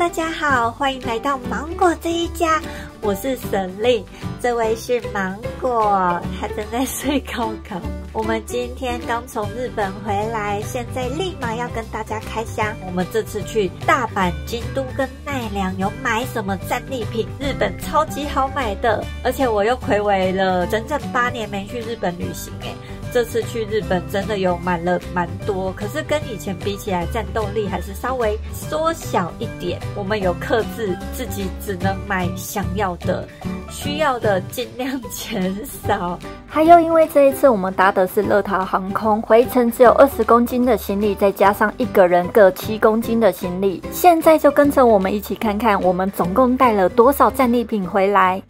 大家好，欢迎来到芒果这一家，我是沈丽，这位是芒果，他正在睡高高。我们今天刚从日本回来，现在立马要跟大家开箱。我们这次去大阪、京都跟奈良有买什么战利品？日本超级好买的，而且我又睽违了整整8年没去日本旅行这次去日本真的有买了蛮多，可是跟以前比起来，战斗力还是稍微缩小一点。我们有克制自己只能买想要的，需要的尽量减少。 还有因为这一次我们搭的是乐桃航空，回程只有20公斤的行李，再加上一个人各7公斤的行李。现在就跟着我们一起看看我们总共带了多少战利品回来。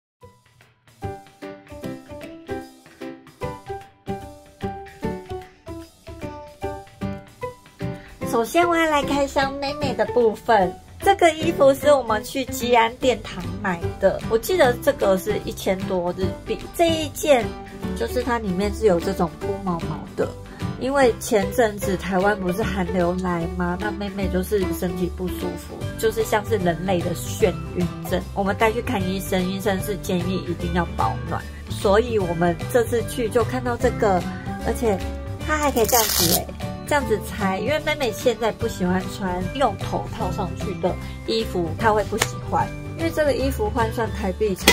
首先我要来开箱妹妹的部分，这个衣服是我们去吉安殿堂买的，我记得这个是1000多日币。这一件就是它里面是有这种铺毛毛的，因为前阵子台湾不是寒流来吗？那妹妹就是身体不舒服，就是像是人类的眩晕症，我们带去看医生，医生是建议一定要保暖，所以我们这次去就看到这个，而且它还可以这样子这样子裁，因为妹妹现在不喜欢穿用头套上去的衣服，她会不喜欢。因为这个衣服换算台币才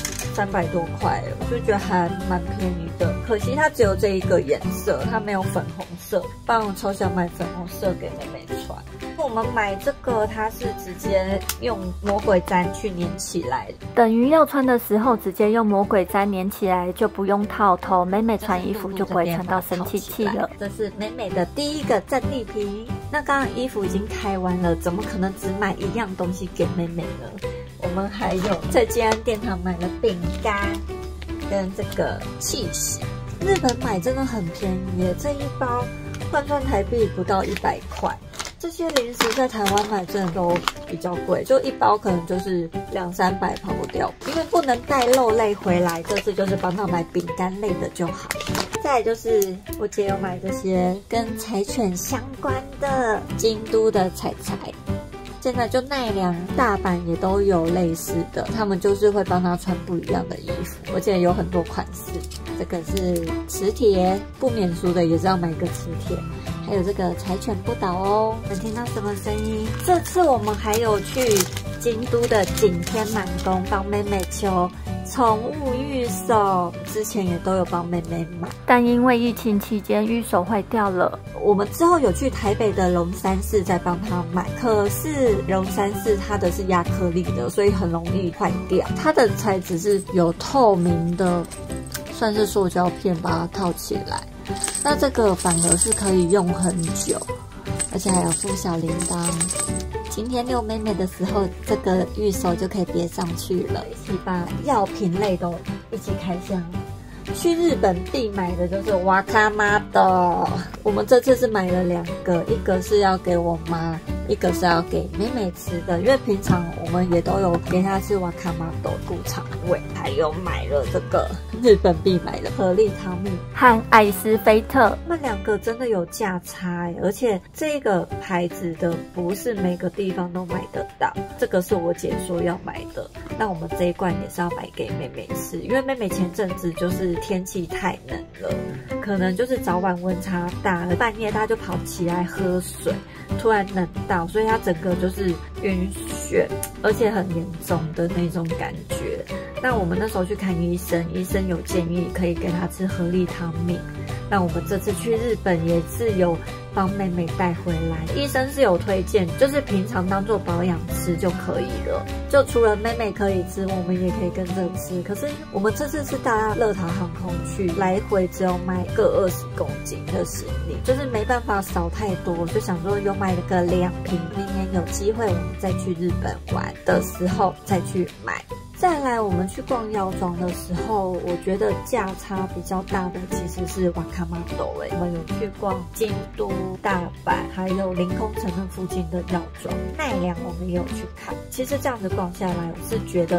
300多块，我就觉得还蛮便宜的。可惜它只有这一个颜色，它没有粉红色，不然我超想买粉红色给妹妹穿。我们买这个，它是直接用魔鬼毡去粘起来的， 等于要穿的时候直接用魔鬼毡粘起来，就不用套头，妹妹穿衣服就不会穿到生气气了。 这是妹妹的第一个战利品。那刚刚衣服已经开完了，怎么可能只买一样东西给妹妹呢？我们还有在吉安殿堂买了饼干跟这个cheese。日本买真的很便宜耶，这一包换算台币不到100块。这些零食在台湾买真的都比较贵，就一包可能就是200-300跑不掉。因为不能带肉类回来，这次就是帮她买饼干类的就好。再来就是我姐有买这些跟柴犬相关的京都的彩彩。现在就奈良、大阪也都有类似的，他们就是会帮她穿不一样的衣服，而且有很多款式。这个是磁铁，不免俗的也是要买个磁铁。还有这个柴犬不倒哦，能听到什么声音？这次我们还有去京都的景天满宫帮妹妹求宠物御守，之前也都有帮妹妹买， 但因为疫情期间御守坏掉了。 我们之后有去台北的龙山寺再帮她买，可是龙山寺它的是亚克力的，所以很容易坏掉。它的材质是有透明的，算是塑胶片把它套起来。那这个反而是可以用很久，而且还有附小铃铛。今天遛妹妹的时候，这个御守就可以别上去了。一起把药品类都一起开箱。去日本必买的就是哇卡玛豆，我们这次是买了2个，一个是要给我妈，一个是要给妹妹吃的，因为平常我们也都有给她吃哇卡玛豆顾肠胃。还有买了这个日本必买的合力汤米和艾斯菲特， 那2个真的有价差而且这个牌子的不是每个地方都买得到，这个是我姐说要买的，那我们这一罐也是要买给妹妹吃，因为妹妹前阵子就是天气太冷了，可能就是早晚温差大，半夜她就跑起来喝水，突然冷到，所以她整个就是晕眩，而且很严重的那种感觉。那我们那时候去看医生，医生有建议可以给她吃合力汤米。那我们这次去日本也是有帮妹妹带回来，医生是有推荐，就是平常当做保养吃就可以了。就除了妹妹可以吃，我们也可以跟着吃。可是我们这次是搭乐桃航空去，来回只有买各20公斤的行李，就是没办法少太多，就想说又买了个2瓶，明年有机会我们再去日本玩的时候再去买。再来，我们去逛药妆的时候，我觉得价差比较大的其实是哇卡玛豆我们有去逛京都、大阪，还有临空城那附近的药妆。奈良我们也有去看。其实这样子逛下来，我是觉得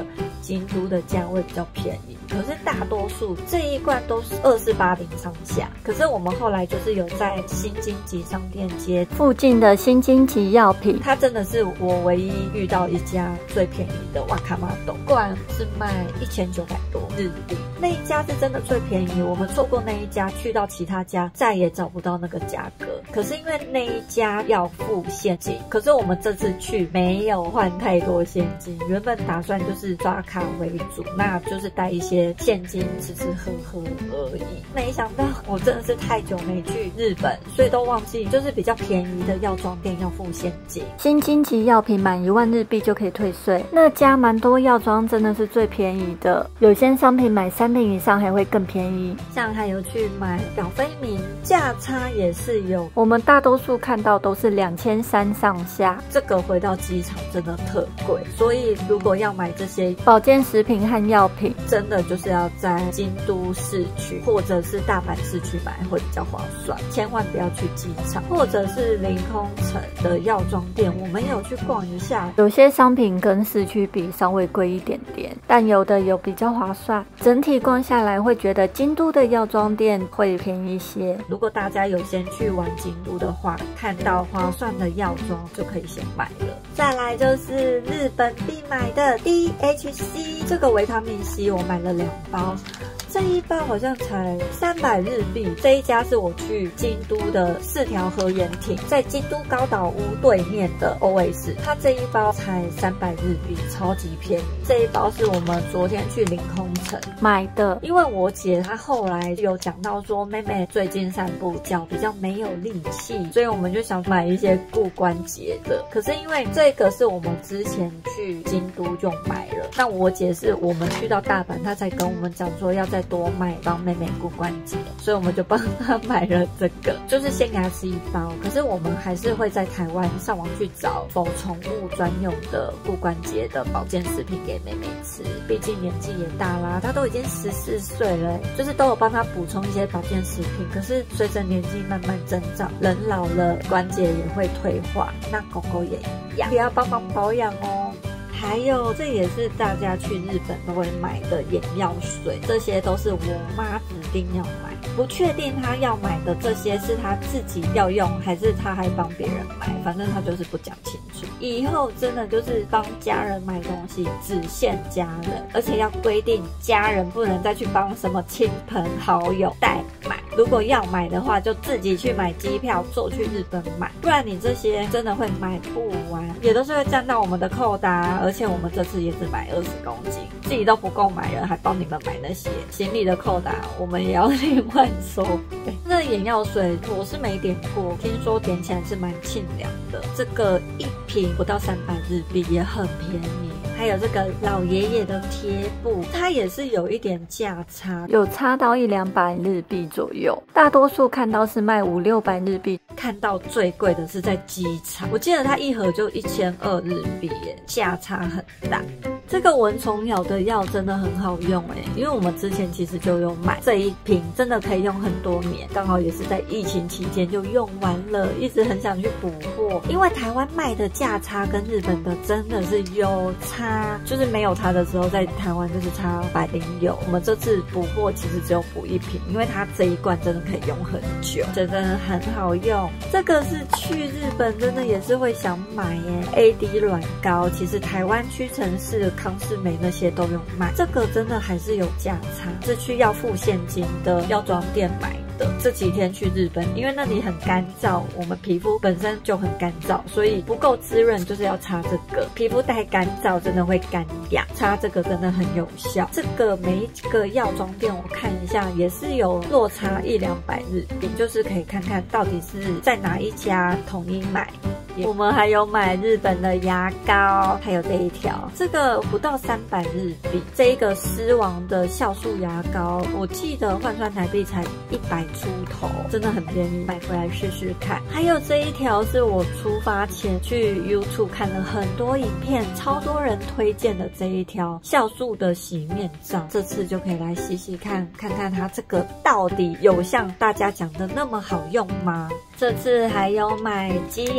京都的价位比较便宜，可是大多数这一罐都是2480上下。可是我们后来就是有在新京极商店街附近的新京极药品， 它真的是我唯一遇到一家最便宜的瓦卡玛豆，罐是卖1900多日币，那一家是真的最便宜。我们错过那一家，去到其他家再也找不到那个价格。可是因为那一家要付现金，可是我们这次去没有换太多现金，原本打算就是刷卡为主，那就是带一些现金吃吃喝喝而已。没想到我真的是太久没去日本，所以都忘记就是比较便宜的药妆店要付现金。 新京极药品满1万日币就可以退税，那家蛮多药妆真的是最便宜的，有些商品买3瓶以上还会更便宜。 像还有去买表飞明，价差也是有， 我们大多数看到都是2300上下， 这个回到机场真的特贵，所以如果要买这些保健食品和药品， 真的就是要在京都市区或者是大阪市区买会比较划算，千万不要去机场或者是临空城的药妆店，我们有去逛一下， 有些商品跟市区比稍微贵一点点，但有的有比较划算。整体逛下来会觉得京都的药妆店会便宜一些。 如果大家有先去玩京都的话，看到划算的药妆就可以先买了。再来就是日本必买的 DHC， 这个维他命 C 我买了2包。这一包好像才300日币，这一家是我去京都的4条河原町，在京都高岛屋对面的 OS， 它这一包才300日币，超级便宜。这一包是我们昨天去临空城买的， 因为我姐她后来有讲到说妹妹最近散步脚比较没有力气，所以我们就想买一些顾关节的。可是因为这个是我们之前去京都就买了，那我姐是我们去到大阪，她才跟我们讲说要再多买帮妹妹顾关节，所以我们就帮她买了这个，就是先给她吃1包。可是我们还是会在台湾上网去找否宠物专用的顾关节的保健食品给妹妹吃，毕竟年纪也大啦，她都已经14岁了，就是都有帮她补充一些保健食品。可是随着年纪慢慢增长，人老了关节也会退化，那狗狗也一样，也要帮忙保养哦。还有，这也是大家去日本都会买的眼药水，这些都是我妈指定要买。不确定她要买的这些是她自己要用，还是她还帮别人买，反正她就是不讲清楚。以后真的就是帮家人买东西，只限家人，而且要规定家人不能再去帮什么亲朋好友代买。如果要买的话，就自己去买机票，坐去日本买，不然你这些真的会买不完，也都是会占到我们的扣打。而且我们这次也只买20公斤，自己都不够买了，还帮你们买那些行李的扣打，我们也要另外收费。那眼药水我是没点过，听说点起来是蛮清凉的，这个1瓶不到300日币，也很便宜。还有这个老爷爷的贴布，它也是有一点价差， 有差到100-200日币左右，大多数看到是卖500-600日币， 看到最贵的是在机场，我记得它一盒就1200日币耶，价差很大。这个蚊虫咬的药真的很好用因为我们之前其实就有买这一瓶，真的可以用很多年，刚好也是在疫情期间就用完了，一直很想去补货，因为台湾卖的价差跟日本的真的是有差，就是没有它的时候在台湾就是差100有，我们这次补货其实只有补1瓶，因为它这一罐真的可以用很久，真的很好用。这个是去日本真的也是会想买AD 软膏，其实台湾屈臣氏康士美那些都有卖，这个真的还是有价差，是去要付现金的药妆店买的。这几天去日本，因为那里很干燥，我们皮肤本身就很干燥，所以不够滋润就是要擦这个，皮肤太干燥真的会干痒，擦这个真的很有效。这个每一个药妆店我看一下也是有落差100-200日币，就是可以看看到底是在哪一家统一买。我们还有买日本的牙膏，还有这一条，这个不到300日币，这一个狮王的酵素牙膏，我记得换算台币才100出头，真的很便宜，买回来试试看。还有这一条是我出发前去 YouTube 看了很多影片，超多人推荐的这一条酵素的洗面皂，这次就可以来洗洗看，看看它这个到底有像大家讲的那么好用吗？这次还有买吉妍的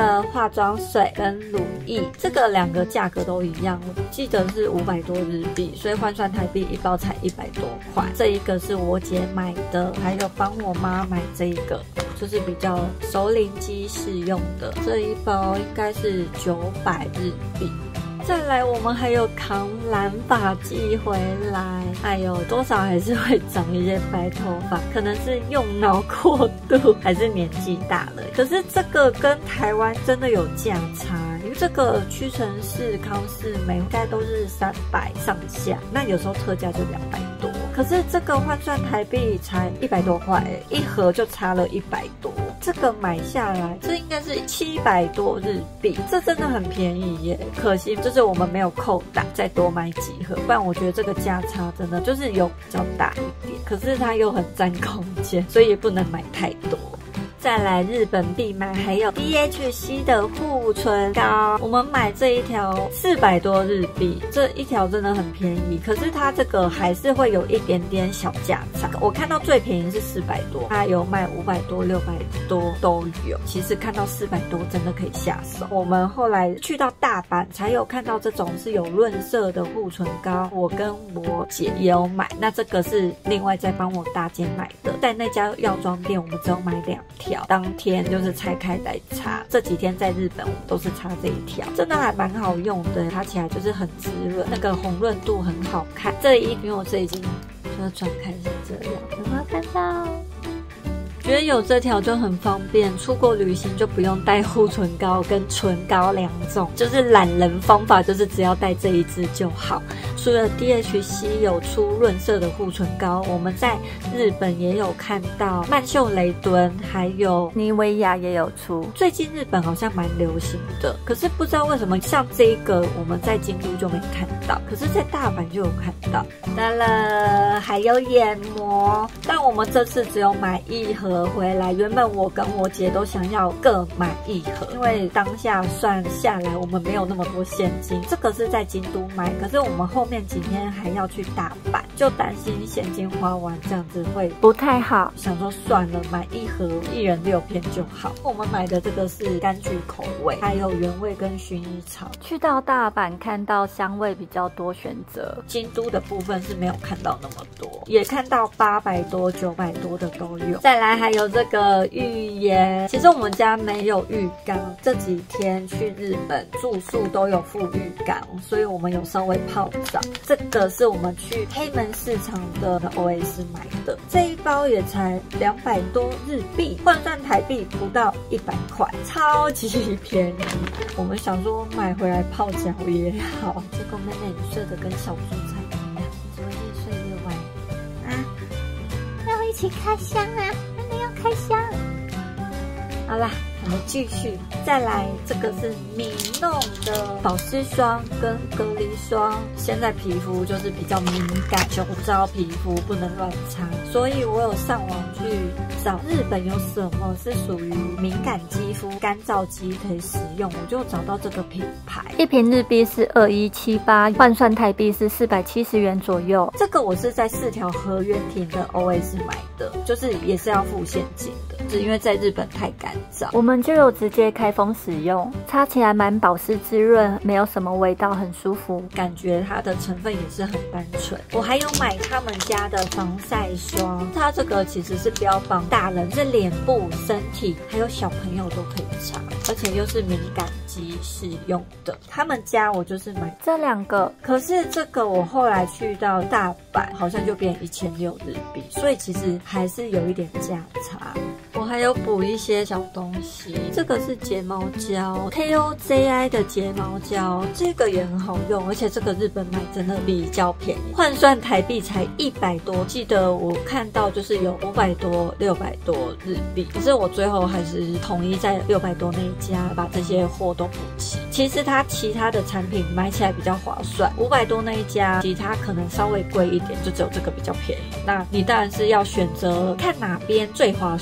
的化妆水跟乳液，这个2个价格都一样，我记得是500多日币，所以换算台币一包才100多块。这一个是我姐买的，还有帮我妈买这一个，就是比较熟龄肌适用的，这一包应该是900日币。再来，我们还有扛染发剂回来，哎呦，多少还是会长一些白头发，可能是用脑过度，还是年纪大了。可是这个跟台湾真的有价差，因为这个屈臣氏、康是美应该都是300上下，那有时候特价就200多。可是这个换算台币才100多块，一盒就差了100多。这个买下来，这应该是700多日币，这真的很便宜耶。可惜就是我们没有扣打，再多买几盒，不然我觉得这个价差真的就是有比较大一点，可是它又很占空间，所以也不能买太多。再来日本必买，还有 DHC 的护唇膏，我们买这一条400多日币，这一条真的很便宜，可是它这个还是会有一点点小价差。我看到最便宜是400多，它有卖500多、600多都有。其实看到400多真的可以下手。我们后来去到大阪才有看到这种是有润色的护唇膏，我跟我姐也有买，那这个是另外再帮我大姐买的，在那家药妆店我们只有买2条，当天就是拆开来擦。这几天在日本我们都是擦这一条，真的还蛮好用的，擦起来就是很滋润，那个红润度很好看。这一因为我这已经就是转开是这样，有没有看到？觉得有这条就很方便，出国旅行就不用带护唇膏跟唇膏2种，就是懒人方法，就是只要带这一支就好。除了 DHC 有出润色的护唇膏，我们在日本也有看到曼秀雷敦，还有妮维雅也有出。 最近日本好像蛮流行的，可是不知道为什么像这个我们在京都就没看到，可是在大阪就有看到。当然还有眼膜，但我们这次只有买1盒回来，原本我跟我姐都想要各买1盒，因为当下算下来我们没有那么多现金。这个是在京都买，可是我们后面几天还要去大阪，就担心现金花完这样子会不太好， 想说算了，买1盒，1人6片就好。我们买的这个是柑橘口味，还有原味跟薰衣草。 去到大阪看到香味比较多选择， 京都的部分是没有看到那么多，也看到800多、900多的都有。再来还有这个浴盐，其实我们家没有浴缸，这几天去日本住宿都有附浴缸，所以我们有稍微泡澡。这个是我们去黑门市场的 OS 买的，这一包也才200多日币，换算台币不到100块，超级便宜。我们想说买回来泡脚也好，结果妹妹你睡得跟小猪才一样，怎么越睡越晚啊？ 要一起开箱啊！妹妹要开箱。 好啦，我们继续。再来，这个是米弄的保湿霜跟隔离霜。现在皮肤就是比较敏感，酒糟皮肤不能乱擦，所以我有上网去找日本有什么是属于敏感肌肤、干燥肌可以使用，我就找到这个品牌。 一瓶日币是2178，换算台币是470元左右。 这个我是在4条河原町的 OS 买的，就是也是要付现金的，是因为在日本太干燥。 我们就有直接开封使用，擦起来蛮保湿滋润，没有什么味道，很舒服， 感觉它的成分也是很单纯。我还有买他们家的防晒霜，它这个其实是标榜大人是脸部、身体还有小朋友都可以擦，而且又是敏感肌适用的。他们家我就是买这2个， 可是这个我后来去到大阪好像就变1600日币，所以其实还是有一点价差。我还有补一些小东西，这个是睫毛胶 KOJI 的睫毛胶，这个也很好用，而且这个日本买真的比较便宜，换算台币才100多，记得我看到就是有500多、600多日币，可是我最后还是统一在600多那一家把这些货都补齐。其实它其他的产品买起来比较划算，500多那一家其他可能稍微贵一点，就只有这个比较便宜。那你当然是要选择看哪边最划算，就是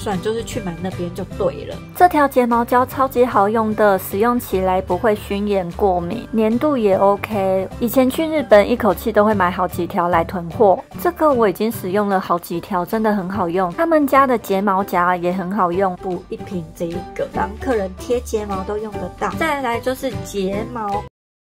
去买那边就对了。 这条睫毛胶超级好用的，使用起来不会熏眼过敏，粘度也 OK。以前去日本一口气都会买好几条来囤货，这个我已经使用了好几条，真的很好用。他们家的睫毛夹也很好用， 补一瓶这一个，让客人贴睫毛都用得到。再来就是睫毛。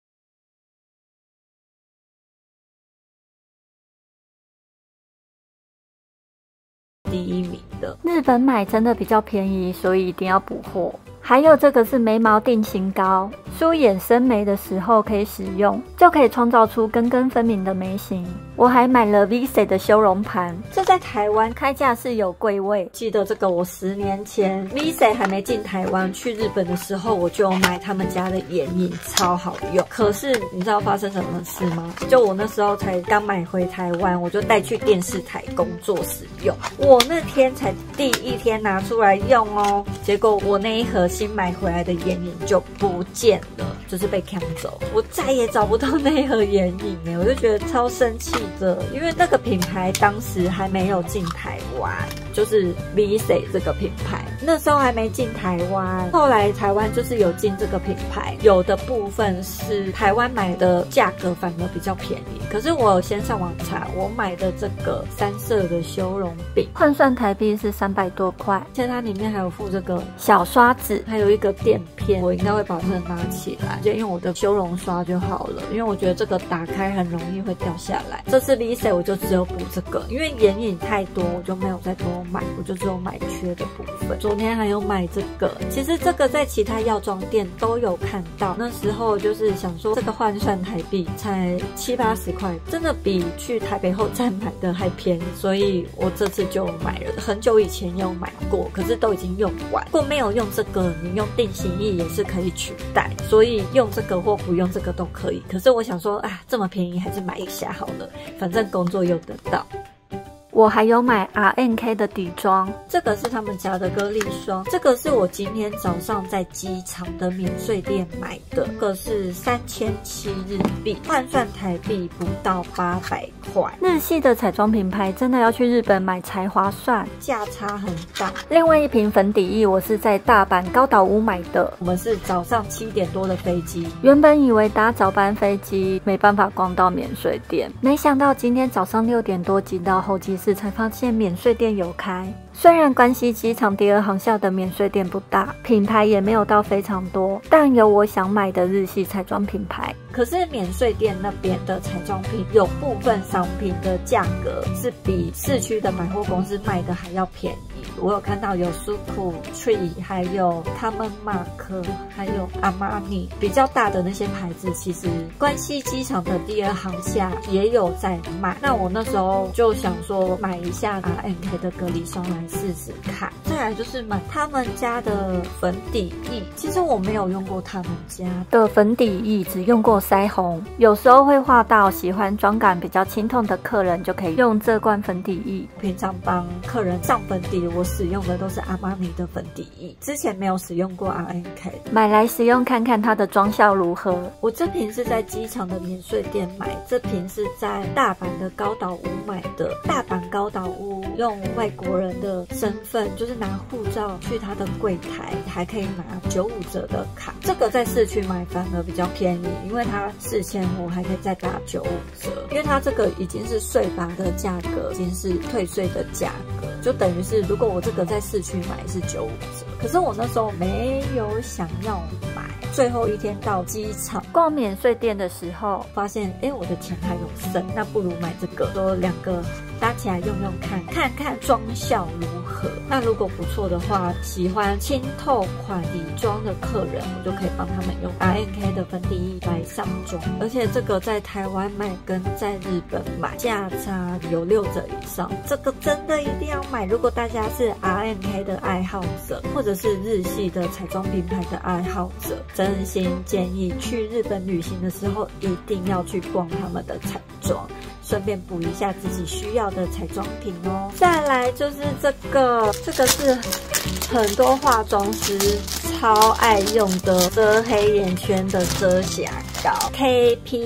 第1名的， 日本买真的比较便宜，所以一定要补货。还有这个是眉毛定型膏，梳眼生眉的时候可以使用，就可以创造出根根分明的眉形。我还买了 Vise 的修容盘， 这在台湾开价是有贵位。 记得这个我10年前 Vise 还没进台湾，去日本的时候我就买他们家的眼影，超好用。可是你知道发生什么事吗？就我那时候才刚买回台湾，我就带去电视台工作使用。我那天才第1天拿出来用哦，结果我那一盒新买回来的眼影就不见了，就是被抢走，我再也找不到那一盒眼影哎，我就觉得超生气的，因为那个品牌当时还没有进台湾，就是 Vise 这个品牌，那时候还没进台湾，后来台湾就是有进这个品牌，有的部分是台湾买的价格反而比较便宜，可是我先上网查，我买的这个3色的修容饼换算台币是300多块， 而且它里面还有附这个小刷子， 还有一个垫片，我应该会把这个拿起来，就用我的修容刷就好了，因为我觉得这个打开很容易会掉下来。这次 Vise 我就只有补这个，因为眼影太多，我就没有再多买，我就只有买缺的部分。昨天还有买这个，其实这个在其他药妆店都有看到，那时候就是想说这个换算台币才70、80块，真的比去台北后站买的还便宜，所以我这次就买了。很久以前有买过，可是都已经用完。如果没有用这个，你用定型液也是可以取代，所以用这个或不用这个都可以。可是我想说啊，这么便宜还是买一下好了，反正工作用得到。 我还有买 RNK 的底妆， 这个是他们家的歌丽霜，这个是我今天早上在机场的免税店买的，这个是3700日币，换算台币不到800块。 日系的彩妆品牌真的要去日本买才划算， 价差很大。 另外一瓶粉底液我是在大阪高岛屋买的， 我们是早上7点多的飞机， 原本以为搭早班飞机没办法逛到免税店，没想到今天早上6点多挤到候机室才发现免税店有开。虽然关西机场第2航校的免税店不大，品牌也没有到非常多，但有我想买的日系彩妆品牌。 可是免税店那边的彩妆品有部分商品的价格是比市区的百货公司卖的还要便宜。我有看到有 Suku、Tree， 还有他们马克，还有阿玛尼，比较大的那些牌子，其实关西机场的第2航厦也有在卖。那我那时候就想说买一下 RNK 的隔离霜来试试看。再来就是买他们家的粉底液，其实我没有用过他们家的粉底液，只用过腮红，有时候会画到喜欢妆感比较清透的客人就可以用这罐粉底液。 平常帮客人上粉底，我使用的都是阿玛尼的粉底液，之前没有使用过 RNK， 买来使用看看它的妆效如何。 我这瓶是在机场的免税店买，这瓶是在大阪的高岛屋买的。大阪高岛屋用外国人的身份，就是拿护照去他的柜台，还可以拿95折的卡。这个在市区买反而比较便宜，因为它4500还可以再打95折，因为它这个已经是税拔的价格，已经是退税的价格，就等于是如果我这个在市区买是95折，可是我那时候没有想要买。最后一天到机场逛免税店的时候， 发现我的钱还有剩，那不如买这个，说2个搭起来用用看，看看妆效如何。那如果不错的话，喜欢清透款底妆的客人，我就可以帮他们用 RNK 的粉底液来上妆。而且这个在台湾买跟在日本买价差有6折以上，这个真的一定要买。如果大家是 RNK 的爱好者，或者是日系的彩妆品牌的爱好者，真心建议去日本旅行的时候一定要去逛他们的彩妆，顺便补一下自己需要的彩妆品哦。再来就是这个是很多化妆师超爱用的遮黑眼圈的遮瑕膏 KP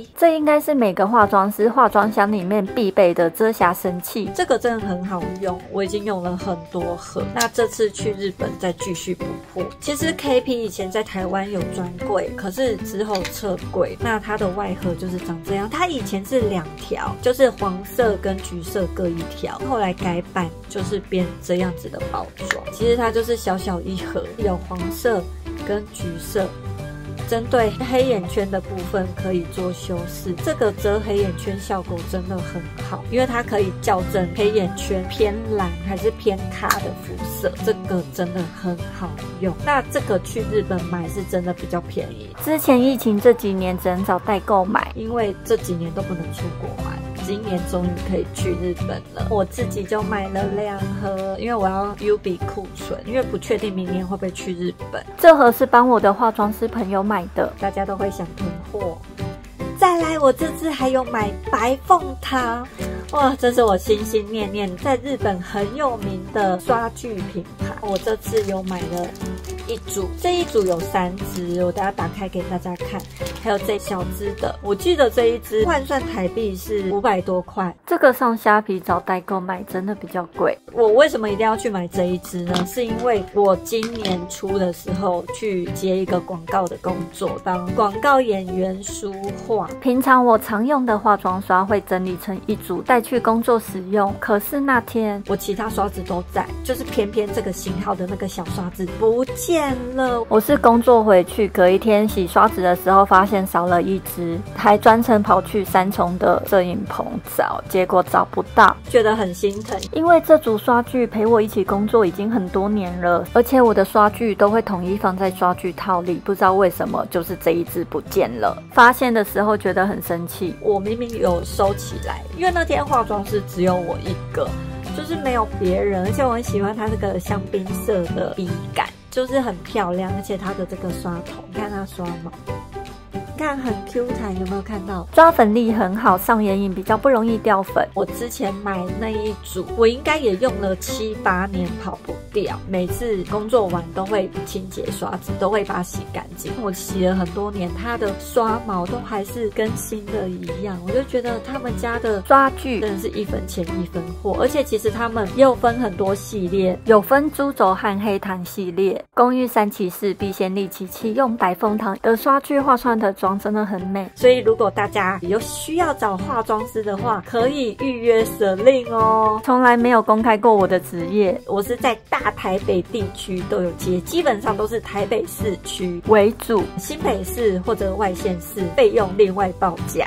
KP， 这应该是每个化妆师化妆箱里面必备的遮瑕神器。 这个真的很好用，我已经用了很多盒。那这次去日本再继续补货。其实 KP 以前在台湾有专柜，可是之后撤柜。那它的外盒就是长这样，它以前是2条，就是黄色跟橘色各1条，后来改版就是变这样子的包装。其实它就是小小一盒，有黄色跟橘色。针对黑眼圈的部分可以做修饰，这个遮黑眼圈效果真的很好，因为它可以校正黑眼圈偏蓝还是偏咖的肤色，这个真的很好用。那这个去日本买是真的比较便宜， 之前疫情这几年只能找代购买， 因为这几年都不能出国玩。今年终于可以去日本了，我自己就买了2盒，因为我要 UB 库存，因为不确定明年会不会去日本。 这盒是帮我的化妆师朋友买的， 大家都会想囤货。再来，我这次还有买白凤堂，哇，这是我心心念念在日本很有名的刷具品牌。我这次有买了1组，这一组有3支，我等下打开给大家看。还有这小支的，我记得这一支换算台币是500多块。 这个上虾皮找代购买真的比较贵。 我为什么一定要去买这一支呢？是因为我今年初的时候去接一个广告的工作，当广告演员梳化。 平常我常用的化妆刷会整理成1组带去工作使用，可是那天我其他刷子都在，就是偏偏这个型号的那个小刷子不见了。 我是工作回去，隔一天洗刷子的时候发现少了1支，还专程跑去3重的摄影棚找，结果找不到， 觉得很心疼。 因为这组刷具陪我一起工作已经很多年了，而且我的刷具都会统一放在刷具套里，不知道为什么就是这一支不见了。发现的时候觉得很生气， 我明明有收起来，因为那天化妆师只有我一个，就是没有别人，而且我很喜欢它这个香槟色的笔感，就是很漂亮，而且它的这个刷头，你看它刷毛，看很 Q 弹，有没有看到？ 抓粉力很好，上眼影比较不容易掉粉。 我之前买那一组，我应该也用了7、8年，跑不掉。每次工作完都会清洁刷子，都会把它洗干净。我洗了很多年，它的刷毛都还是跟新的一样。我就觉得他们家的刷具真的是1分钱1分货，而且其实他们也有分很多系列， 有分猪轴和黑檀系列。公寓3骑士、必先利奇器用白凤堂的刷具画出来的妆真的很美， 所以如果大家有需要找化妆师的话，可以预约Celine哦。 从来没有公开过我的职业， 我是在大台北地区都有接，基本上都是台北市区为主， 新北市或者外县市费用另外报价。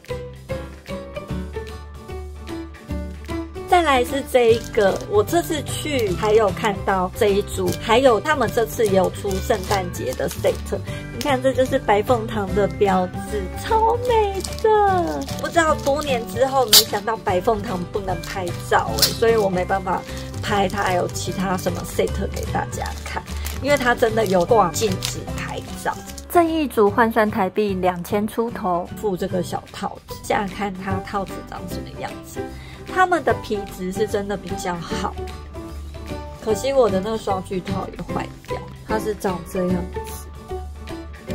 再来是这一个，我这次去还有看到这一组，还有他们这次也有出圣诞节的 set。你看，这就是白凤堂的标志，超美的。不知道多年之后，没想到白凤堂不能拍照所以我没办法拍它还有其他什么 set 给大家看，因为它真的有挂禁止拍照。 这一组换算台币2000出头， 附这个小套子，现在看它套子长什么样子。他们的皮质是真的比较好，可惜我的那个刷具套也坏掉，它是长这样子。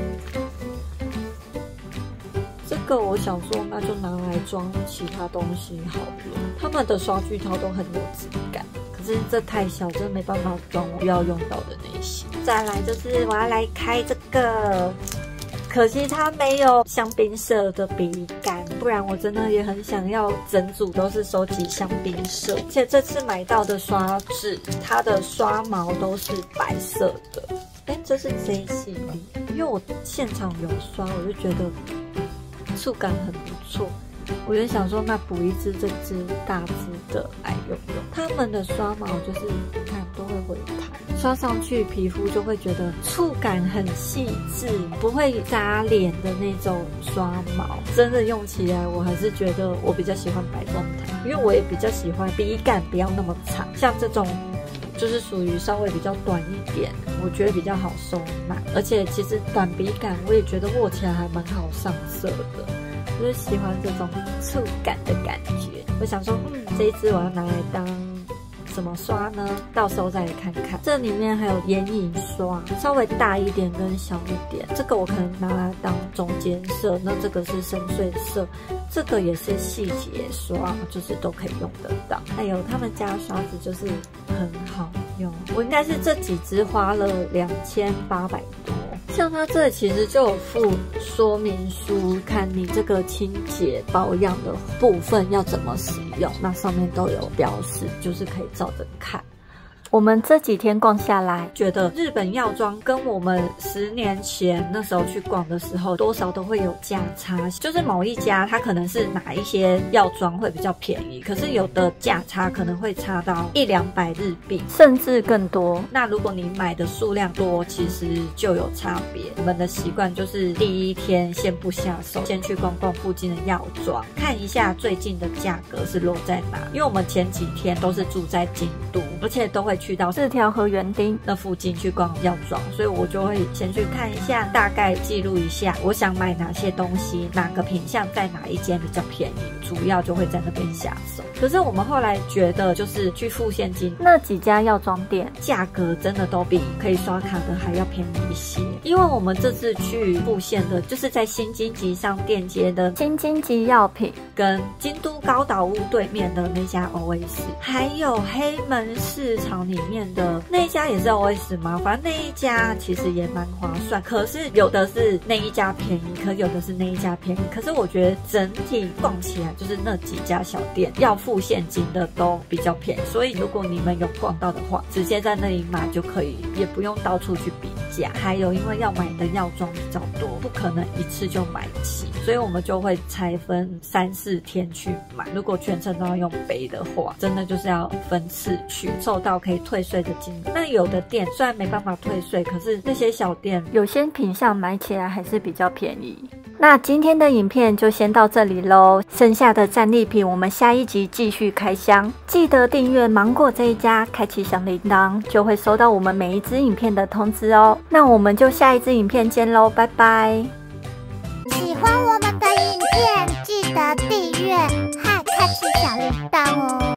这个我想说，那就拿来装其他东西好了。他们的刷具套都很有质感，可是这太小，真的没办法装我要用到的那些。再来就是我要来开这个。可惜它没有香槟色的笔杆，不然我真的也很想要整组都是收集香槟色。而且这次买到的刷子，它的刷毛都是白色的。这是 J 系列，因为我现场有刷，我就觉得触感很不错。我就想说，那补一支这支大支的来用用。他们的刷毛就是你看都会回弹，刷上去皮肤就会觉得触感很细致，不会扎脸的那种刷毛。真的用起来，我还是觉得我比较喜欢白凤堂，因为我也比较喜欢笔杆不要那么长，像这种就是属于稍微比较短一点，我觉得比较好收纳。而且其实短笔杆我也觉得握起来还蛮好上色的。就是喜欢这种触感的感觉，我想说，这一支我要拿来当怎么刷呢？到时候再来看看。这里面还有眼影刷，稍微大一点跟小一点，这个我可能拿来当中间色，那这个是深邃色，这个也是细节刷，就是都可以用得到。还有他们家刷子就是很好用，我应该是这几支花了2800多。像它这其实就有附说明书，看你这个清洁保养的部分要怎么使用，那上面都有标示，就是可以照着看。 我们这几天逛下来， 觉得日本药妆跟我们10年前那时候去逛的时候，多少都会有价差。就是某一家它可能是哪一些药妆会比较便宜，可是有的价差可能会差到100-200日币， 甚至更多。 那如果你买的数量多，其实就有差别。我们的习惯就是第一天先不下手，先去逛逛附近的药妆，看一下最近的价格是落在哪。因为我们前几天都是住在京都，而且都会去到 4条河园町那附近去逛药妆，所以我就会先去看一下，大概记录一下我想买哪些东西，哪个品项在哪一间比较便宜，主要就会在那边下手。可是我们后来觉得，就是去付现金那几家药妆店， 价格真的都比可以刷卡的还要便宜一些。因为我们这次去付现的，就是在新京极上店街的新京极药品， 跟京都高岛屋对面的那家 OS， 还有黑门市场里面的那一家也是 OS 吗？反正那一家其实也蛮划算，可是有的是那一家便宜，可有的是那一家便宜。可是我觉得整体逛起来，就是那几家小店要付现金的都比较便宜，所以如果你们有逛到的话，直接在那里买就可以，也不用到处去比价。还有因为要买的药妆比较多，不可能一次就买齐，所以我们就会拆分3-4天去买。如果全程都要用背的话，真的就是要分次去，收到可以退税的金额。那有的店虽然没办法退税，可是那些小店有些品项买起来还是比较便宜。那今天的影片就先到这里咯，剩下的战利品我们下一集继续开箱。记得订阅芒果这一家，开启小铃铛，就会收到我们每一支影片的通知哦。那我们就下一支影片见咯，拜拜。